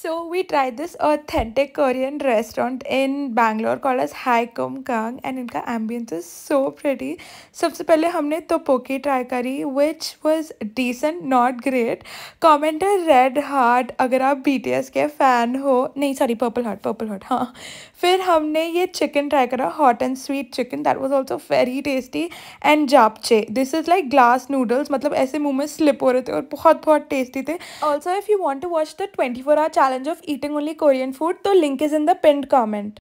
So we tried this authentic Korean restaurant in Bangalore called as Hai Kum Kang, and इनका ambience is so pretty. सबसे पहले हमने tteokbokki try करी, which was decent, not great. Comment है red heart अगर आप BTS के fan हो, नहीं sorry purple heart हाँ. फिर हमने ये chicken try करा, hot and sweet chicken, that was also very tasty. And japchae, this is like glass noodles, मतलब ऐसे मुंह में slip हो रहे थे और बहुत बहुत tasty थे. Also, if you want to watch the 24-hour challenge of eating only Korean food, the link is in the pinned comment.